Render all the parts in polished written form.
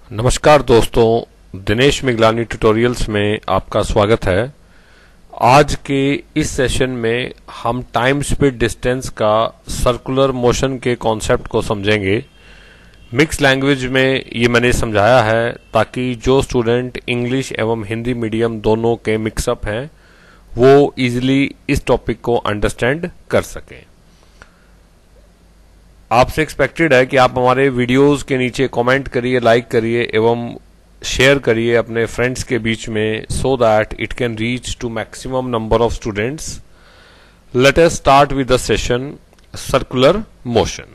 नमस्कार दोस्तों, दिनेश मिगलानी ट्यूटोरियल्स में आपका स्वागत है। आज के इस सेशन में हम टाइम स्पीड डिस्टेंस का सर्कुलर मोशन के कॉन्सेप्ट को समझेंगे। मिक्स लैंग्वेज में ये मैंने समझाया है ताकि जो स्टूडेंट इंग्लिश एवं हिंदी मीडियम दोनों के मिक्सअप हैं वो इजीली इस टॉपिक को अंडरस्टैंड कर सकें। आपसे एक्सपेक्टेड है कि आप हमारे वीडियोस के नीचे कमेंट करिए, लाइक करिए एवं शेयर करिए अपने फ्रेंड्स के बीच में, so that it can reach to maximum number of students. Let us start with the session circular motion.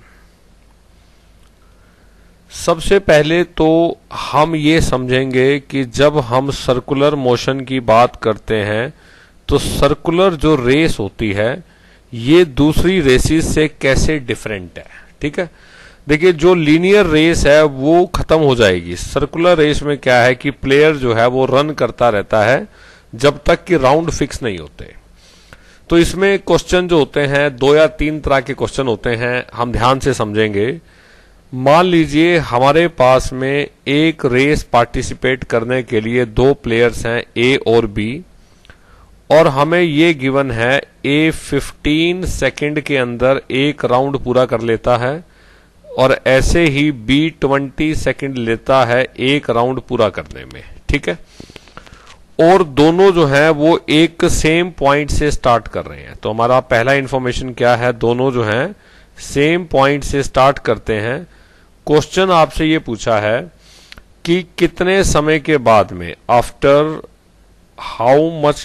सबसे पहले तो हम ये समझेंगे कि जब हम सर्कुलर मोशन की बात करते हैं तो सर्कुलर जो रेस होती है ये दूसरी रेसेस से कैसे डिफरेंट है। ठीक है, देखिए जो लीनियर रेस है वो खत्म हो जाएगी। सर्कुलर रेस में क्या है कि प्लेयर जो है वो रन करता रहता है जब तक कि राउंड फिक्स नहीं होते। तो इसमें क्वेश्चन जो होते हैं 2 या 3 तरह के क्वेश्चन होते हैं, हम ध्यान से समझेंगे। मान लीजिए हमारे पास में एक रेस पार्टिसिपेट करने के लिए 2 प्लेयर्स हैं, ए और बी, और हमें ये गिवन है ए 15 सेकंड के अंदर एक राउंड पूरा कर लेता है और ऐसे ही बी 20 सेकंड लेता है एक राउंड पूरा करने में। ठीक है, और दोनों जो है वो एक सेम पॉइंट से स्टार्ट कर रहे हैं। तो हमारा पहला इंफॉर्मेशन क्या है, दोनों जो हैं सेम पॉइंट से स्टार्ट करते हैं। क्वेश्चन आपसे ये पूछा है कि कितने समय के बाद में, after how much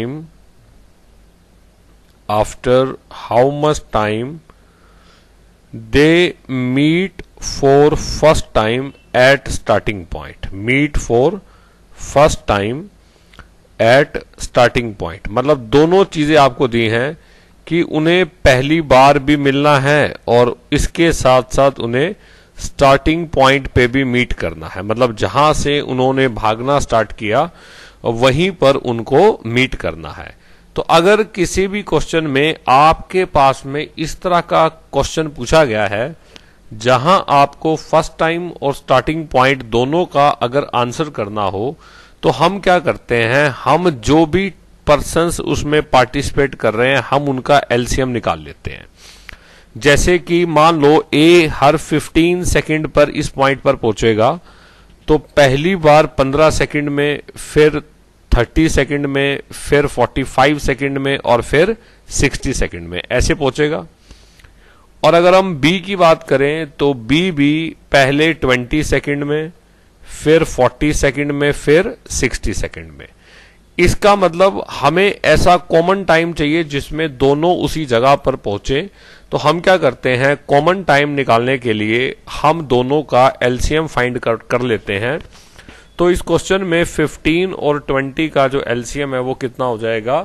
time they meet for first time at starting point। meet for first time at starting point मतलब दोनों चीजें आपको दी हैं कि उन्हें पहली बार भी मिलना है और इसके साथ साथ उन्हें स्टार्टिंग पॉइंट पे भी मीट करना है। मतलब जहां से उन्होंने भागना स्टार्ट किया वहीं पर उनको मीट करना है। तो अगर किसी भी क्वेश्चन में आपके पास में इस तरह का क्वेश्चन पूछा गया है जहां आपको फर्स्ट टाइम और स्टार्टिंग पॉइंट दोनों का अगर आंसर करना हो तो हम क्या करते हैं, हम जो भी पर्सन्स उसमें पार्टिसिपेट कर रहे हैं हम उनका एलसीएम निकाल लेते हैं। जैसे कि मान लो ए हर 15 सेकंड पर इस पॉइंट पर पहुंचेगा, तो पहली बार 15 सेकंड में, फिर 30 सेकंड में, फिर 45 सेकंड में और फिर 60 सेकंड में ऐसे पहुंचेगा। और अगर हम बी की बात करें तो बी भी पहले 20 सेकंड में, फिर 40 सेकंड में, फिर 60 सेकंड में। इसका मतलब हमें ऐसा कॉमन टाइम चाहिए जिसमें दोनों उसी जगह पर पहुंचे। तो हम क्या करते हैं, कॉमन टाइम निकालने के लिए हम दोनों का एलसीएम फाइंड कर लेते हैं। तो इस क्वेश्चन में 15 और 20 का जो एलसीएम है वो कितना हो जाएगा,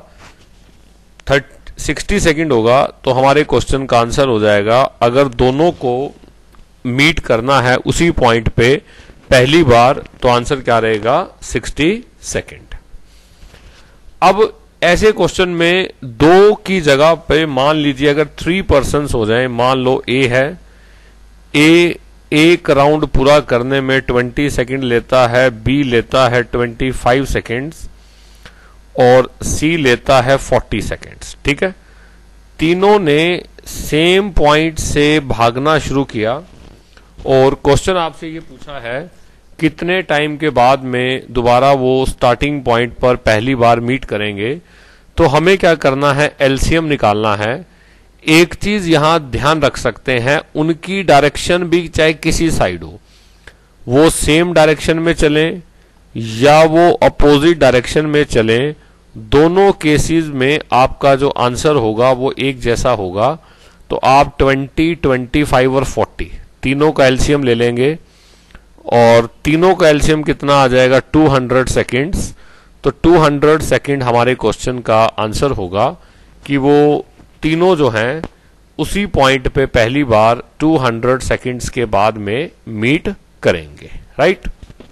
60 सेकंड होगा। तो हमारे क्वेश्चन का आंसर हो जाएगा, अगर दोनों को मीट करना है उसी पॉइंट पे पहली बार, तो आंसर क्या रहेगा, 60 सेकंड। अब ऐसे क्वेश्चन में 2 की जगह पे मान लीजिए अगर 3 पर्सन्स हो जाएं, मान लो ए है, ए एक राउंड पूरा करने में 20 सेकंड लेता है, बी लेता है 25 सेकंड्स और सी लेता है 40 सेकंड्स। ठीक है, तीनों ने सेम पॉइंट से भागना शुरू किया और क्वेश्चन आपसे ये पूछा है कितने टाइम के बाद में दोबारा वो स्टार्टिंग पॉइंट पर पहली बार मीट करेंगे। तो हमें क्या करना है, एलसीएम निकालना है। एक चीज यहां ध्यान रख सकते हैं, उनकी डायरेक्शन भी चाहे किसी साइड हो, वो सेम डायरेक्शन में चलें या वो अपोजिट डायरेक्शन में चलें, दोनों केसेस में आपका जो आंसर होगा वो एक जैसा होगा। तो आप 20, 25 और 40 तीनों का एलसीएम ले लेंगे और तीनों का एलसीएम कितना आ जाएगा, 200 सेकेंड्स। तो 200 सेकेंड हमारे क्वेश्चन का आंसर होगा कि वो तीनों जो हैं उसी पॉइंट पे पहली बार 200 सेकेंड्स के बाद में मीट करेंगे। राइट,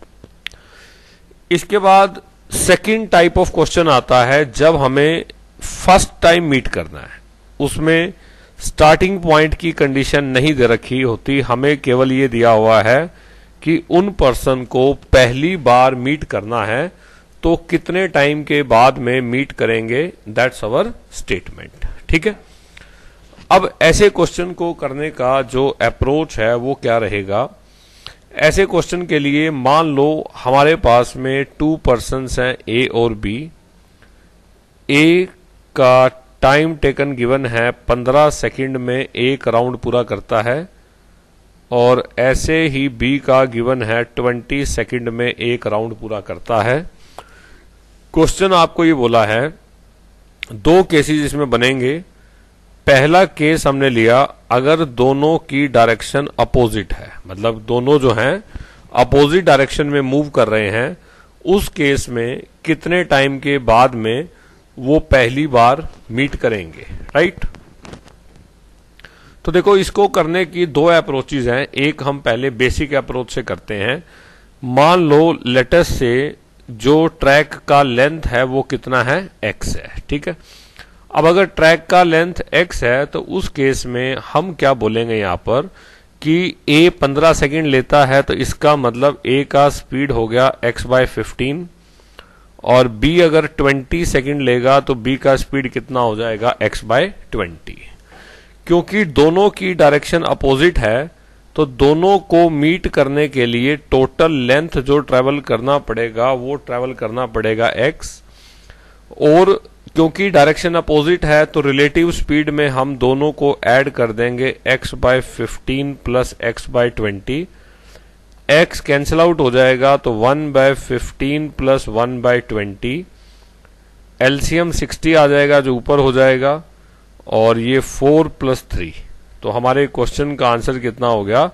इसके बाद सेकंड टाइप ऑफ क्वेश्चन आता है जब हमें फर्स्ट टाइम मीट करना है। उसमें स्टार्टिंग पॉइंट की कंडीशन नहीं दे रखी होती, हमें केवल ये दिया हुआ है कि उन पर्सन को पहली बार मीट करना है तो कितने टाइम के बाद में मीट करेंगे, दैट्स अवर स्टेटमेंट। ठीक है, अब ऐसे क्वेश्चन को करने का जो अप्रोच है वो क्या रहेगा। ऐसे क्वेश्चन के लिए मान लो हमारे पास में 2 पर्सन्स हैं ए और बी। ए का टाइम टेकन गिवन है 15 सेकंड में एक राउंड पूरा करता है, और ऐसे ही बी का गिवन है 20 सेकंड में एक राउंड पूरा करता है। क्वेश्चन आपको ये बोला है 2 केसेस इसमें बनेंगे। पहला केस हमने लिया अगर दोनों की डायरेक्शन अपोजिट है, मतलब दोनों जो हैं अपोजिट डायरेक्शन में मूव कर रहे हैं, उस केस में कितने टाइम के बाद में वो पहली बार मीट करेंगे, राइट। तो देखो इसको करने की 2 अप्रोचेज हैं। एक हम पहले बेसिक अप्रोच से करते हैं। मान लो लेटेस्ट से जो ट्रैक का लेंथ है वो कितना है, x है। ठीक है, अब अगर ट्रैक का लेंथ x है तो उस केस में हम क्या बोलेंगे यहां पर कि a 15 सेकंड लेता है, तो इसका मतलब a का स्पीड हो गया x/15, और b अगर 20 सेकंड लेगा तो b का स्पीड कितना हो जाएगा, x/20। क्योंकि दोनों की डायरेक्शन अपोजिट है तो दोनों को मीट करने के लिए टोटल लेंथ जो ट्रेवल करना पड़ेगा वो ट्रेवल करना पड़ेगा x, और क्योंकि डायरेक्शन अपोजिट है तो रिलेटिव स्पीड में हम दोनों को ऐड कर देंगे x/15 plus x/20। x cancel out हो जाएगा तो 1/15 प्लस 1/20, एलसीएम 60 आ जाएगा जो ऊपर हो जाएगा, और ये 4 प्लस 3, तो हमारे क्वेश्चन का आंसर कितना हो गया,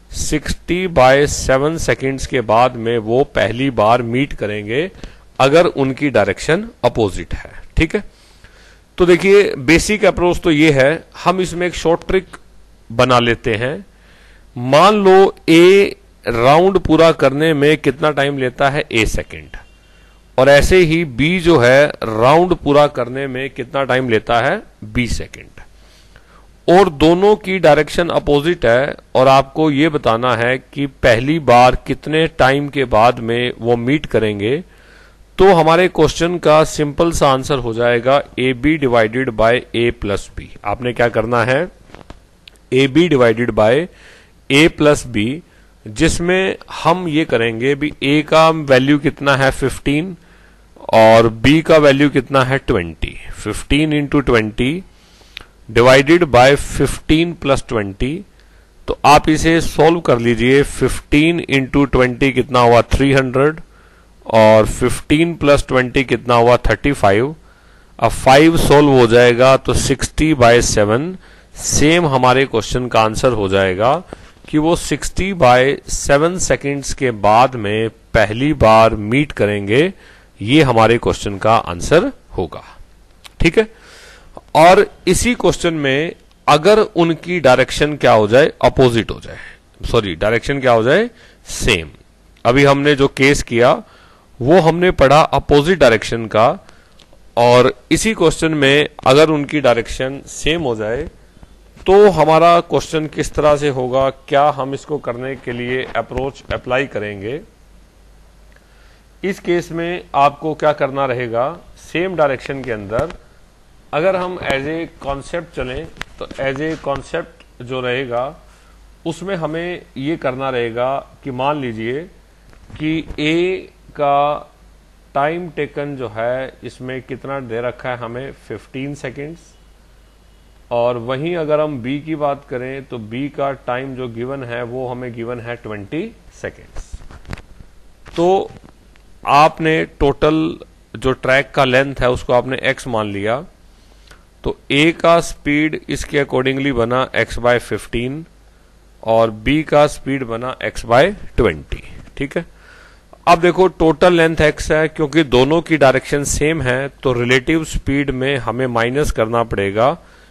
60/7 सेकेंड्स के बाद में वो पहली बार मीट करेंगे अगर उनकी डायरेक्शन अपोजिट है। ठीक है, तो देखिए बेसिक अप्रोच तो ये है। हम इसमें एक शॉर्ट ट्रिक बना लेते हैं। मान लो ए राउंड पूरा करने में कितना टाइम लेता है, a सेकेंड, और ऐसे ही b जो है राउंड पूरा करने में कितना टाइम लेता है, b सेकेंड, और दोनों की डायरेक्शन अपोजिट है, और आपको ये बताना है कि पहली बार कितने टाइम के बाद में वो मीट करेंगे। तो हमारे क्वेश्चन का सिंपल सा आंसर हो जाएगा AB divided by A plus B. आपने क्या करना है, AB divided by A plus B, जिसमें हम ये करेंगे भी A का वैल्यू कितना है 15 और B का वैल्यू कितना है 20। 15 इंटू 20 डिवाइडेड बाय 15 प्लस 20, तो आप इसे सॉल्व कर लीजिए। 15 इंटू 20 कितना हुआ 300, और 15 प्लस 20 कितना हुआ 35। अब 5 सॉल्व हो जाएगा तो 60/7 सेम हमारे क्वेश्चन का आंसर हो जाएगा कि वो 60/7 सेकेंड्स के बाद में पहली बार मीट करेंगे। ये हमारे क्वेश्चन का आंसर होगा। ठीक है, और इसी क्वेश्चन में अगर उनकी डायरेक्शन क्या हो जाए, अपोजिट हो जाए, सॉरी डायरेक्शन क्या हो जाए, सेम। अभी हमने जो केस किया वो हमने पढ़ा अपोजिट डायरेक्शन का, और इसी क्वेश्चन में अगर उनकी डायरेक्शन सेम हो जाए तो हमारा क्वेश्चन किस तरह से होगा, क्या हम इसको करने के लिए अप्रोच अप्लाई करेंगे। इस केस में आपको क्या करना रहेगा, सेम डायरेक्शन के अंदर अगर हम एज ए कॉन्सेप्ट चलें तो एज ए कॉन्सेप्ट जो रहेगा उसमें हमें ये करना रहेगा कि मान लीजिए कि ए का टाइम टेकन जो है इसमें कितना दे रखा है हमें 15 सेकेंड्स, और वहीं अगर हम बी की बात करें तो बी का टाइम जो गिवन है वो हमें गिवन है 20 सेकेंड्स। तो आपने टोटल जो ट्रैक का लेंथ है उसको आपने x मान लिया, तो a का स्पीड इसके अकॉर्डिंगली बना x/15 और b का स्पीड बना x/20। ठीक है, अब देखो टोटल लेंथ x है, क्योंकि दोनों की डायरेक्शन सेम है तो रिलेटिव स्पीड में हमें माइनस करना पड़ेगा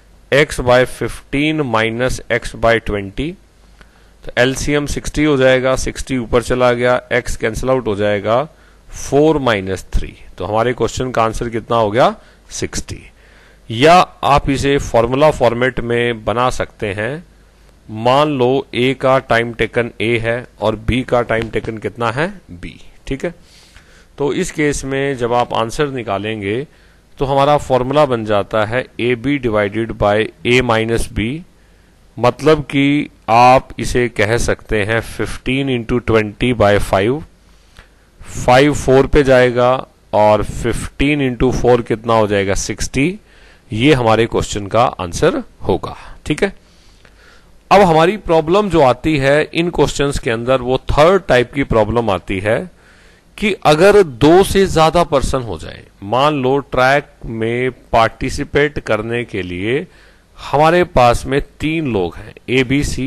x/15 माइनस x/20, तो एलसीएम 60 हो जाएगा, 60 ऊपर चला गया, x कैंसिल आउट हो जाएगा, 4 माइनस 3, तो हमारे क्वेश्चन का आंसर कितना हो गया 60। या आप इसे फॉर्मूला फॉर्मेट में बना सकते हैं मान लो ए का टाइम टेकन ए है और बी का टाइम टेकन कितना है बी, ठीक है। तो इस केस में जब आप आंसर निकालेंगे तो हमारा फॉर्मूला बन जाता है A B divided by A minus B, मतलब कि आप इसे कह सकते हैं 15 इंटू 20 बाय 5, 5 4 पे जाएगा और 15 इंटू 4 कितना हो जाएगा 60। ये हमारे क्वेश्चन का आंसर होगा, ठीक है। अब हमारी प्रॉब्लम जो आती है इन क्वेश्चंस के अंदर वो थर्ड टाइप की प्रॉब्लम आती है कि अगर 2 से ज्यादा पर्सन हो जाए, मान लो ट्रैक में पार्टिसिपेट करने के लिए हमारे पास में 3 लोग हैं ए बी सी।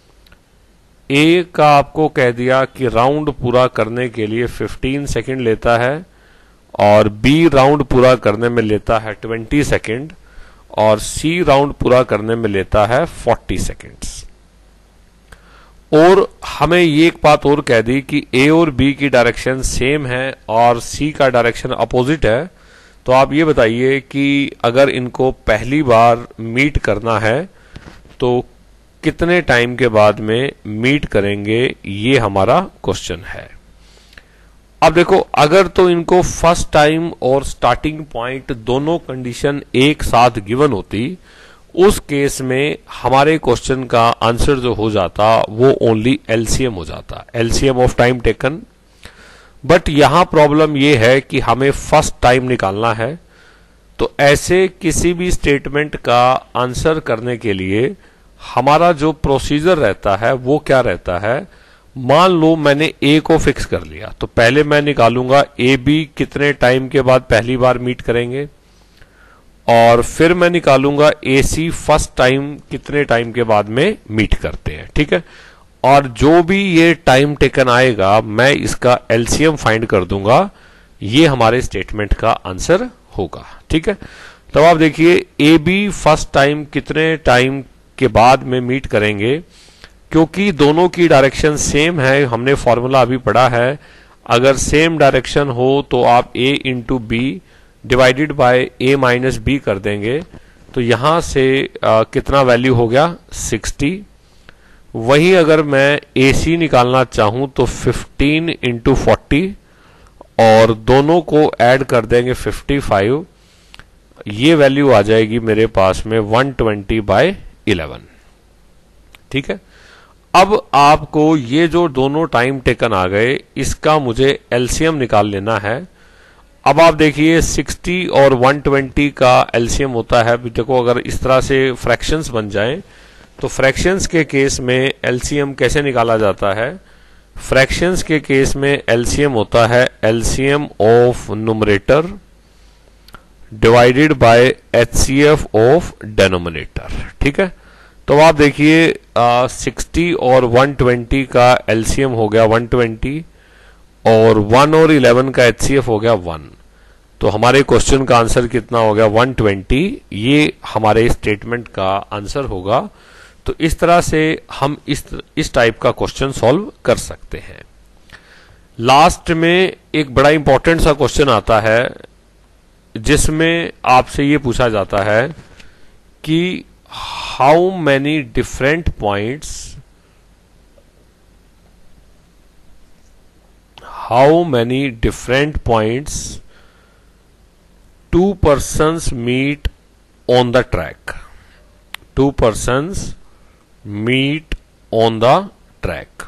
ए का आपको कह दिया कि राउंड पूरा करने के लिए 15 सेकंड लेता है और बी राउंड पूरा करने में लेता है 20 सेकंड और सी राउंड पूरा करने में लेता है 40 सेकंड्स। और हमें ये एक बात और कह दी कि ए और बी की डायरेक्शन सेम है और सी का डायरेक्शन अपोजिट है। तो आप ये बताइए कि अगर इनको पहली बार मीट करना है तो कितने टाइम के बाद में मीट करेंगे, ये हमारा क्वेश्चन है। अब देखो, अगर तो इनको फर्स्ट टाइम और स्टार्टिंग पॉइंट दोनों कंडीशन एक साथ गिवन होती, उस केस में हमारे क्वेश्चन का आंसर जो हो जाता वो ओनली एलसीएम हो जाता, LCM of time taken. But यहां प्रॉब्लम ये है कि हमें फर्स्ट टाइम निकालना है। तो ऐसे किसी भी स्टेटमेंट का आंसर करने के लिए हमारा जो प्रोसीजर रहता है वो क्या रहता है, मान लो मैंने ए को फिक्स कर लिया तो पहले मैं निकालूंगा ए बी कितने टाइम के बाद पहली बार मीट करेंगे और फिर मैं निकालूंगा ए सी फर्स्ट टाइम कितने टाइम के बाद में मीट करते हैं, ठीक है। और जो भी ये टाइम टेकन आएगा मैं इसका एलसीएम फाइंड कर दूंगा, ये हमारे स्टेटमेंट का आंसर होगा, ठीक है। तो आप देखिए ए बी फर्स्ट टाइम कितने टाइम के बाद में मीट करेंगे, क्योंकि दोनों की डायरेक्शन सेम है, हमने फॉर्मूला अभी पढ़ा है। अगर सेम डायरेक्शन हो तो आप A into B divided by A minus B कर देंगे, तो यहां से कितना वैल्यू हो गया 60। वहीं अगर मैं ए सी निकालना चाहूं तो 15 इंटू 40 और दोनों को ऐड कर देंगे 55, ये वैल्यू आ जाएगी मेरे पास में 120 बाय 11, ठीक है। अब आपको ये जो दोनों टाइम टेकन आ गए इसका मुझे एलसीएम निकाल लेना है। अब आप देखिए 60 और 120 का एलसीएम होता है, देखो अगर इस तरह से फ्रैक्शंस बन जाएं तो फ्रैक्शंस के केस में एलसीएम कैसे निकाला जाता है, फ्रैक्शंस के केस में एलसीएम होता है LCM of numerator divided by HCF of denominator, ठीक है। तो आप देखिए 60 और 120 का एलसीएम हो गया 120 और 1 और 11 का एचसीएफ हो गया 1, तो हमारे क्वेश्चन का आंसर कितना हो गया 120, ये हमारे स्टेटमेंट का आंसर होगा। तो इस तरह से हम इस टाइप का क्वेश्चन सॉल्व कर सकते हैं। लास्ट में एक बड़ा इंपॉर्टेंट सा क्वेश्चन आता है जिसमें आपसे ये पूछा जाता है कि how many different points 2 persons meet on the track, 2 persons meet on the track,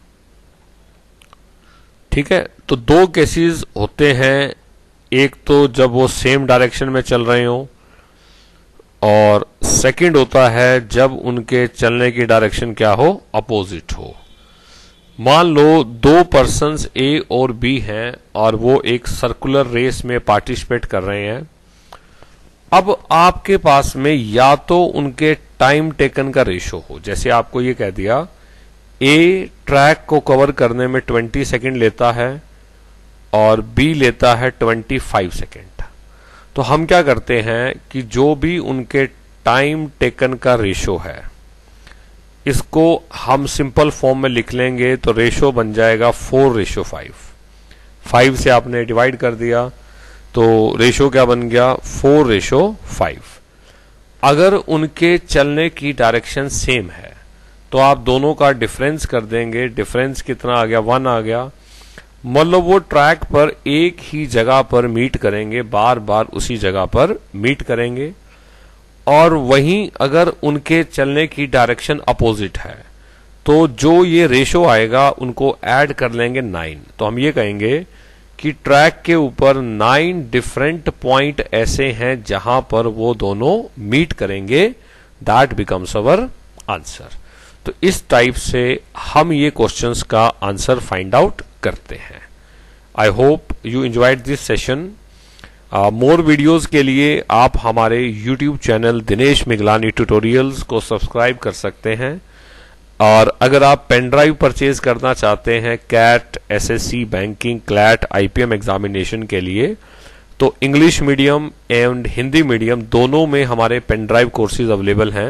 ठीक है। तो 2 केसेस होते हैं, एक तो जब वो सेम डायरेक्शन में चल रहे हो और सेकंड होता है जब उनके चलने की डायरेक्शन क्या हो, अपोजिट हो। मान लो 2 पर्सन्स ए और बी हैं और वो एक सर्कुलर रेस में पार्टिसिपेट कर रहे हैं। अब आपके पास में या तो उनके टाइम टेकन का रेशो हो, जैसे आपको ये कह दिया ए ट्रैक को कवर करने में 20 सेकंड लेता है और बी लेता है 25 सेकंड। तो हम क्या करते हैं कि जो भी उनके टाइम टेकन का रेशो है इसको हम सिंपल फॉर्म में लिख लेंगे, तो रेशो बन जाएगा 4:5। 5 से आपने डिवाइड कर दिया तो रेशो क्या बन गया 4:5। अगर उनके चलने की डायरेक्शन सेम है तो आप दोनों का डिफरेंस कर देंगे। डिफरेंस कितना आ गया, 1 आ गया। मतलब वो ट्रैक पर एक ही जगह पर मीट करेंगे, बार बार उसी जगह पर मीट करेंगे। और वहीं अगर उनके चलने की डायरेक्शन अपोजिट है तो जो ये रेशो आएगा उनको ऐड कर लेंगे 9। तो हम ये कहेंगे कि ट्रैक के ऊपर 9 डिफरेंट पॉइंट ऐसे हैं जहां पर वो दोनों मीट करेंगे। That becomes our answer. तो इस टाइप से हम ये क्वेश्चंस का आंसर फाइंड आउट करते हैं। I hope you enjoyed this session. More videos के लिए आप हमारे YouTube channel Dinesh Miglani tutorials को सब्सक्राइब कर सकते हैं। और अगर आप पेन ड्राइव परचेज करना चाहते हैं CAT, SSC, banking, CLAT, IPM examination के लिए, तो English medium and Hindi medium दोनों में हमारे पेन ड्राइव कोर्सेज अवेलेबल हैं।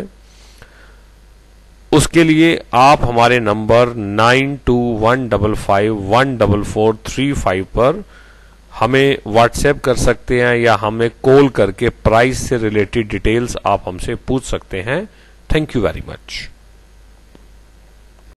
उसके लिए आप हमारे नंबर 9215514435 पर हमें व्हाट्सएप कर सकते हैं या हमें कॉल करके प्राइस से रिलेटेड डिटेल्स आप हमसे पूछ सकते हैं। Thank you very much.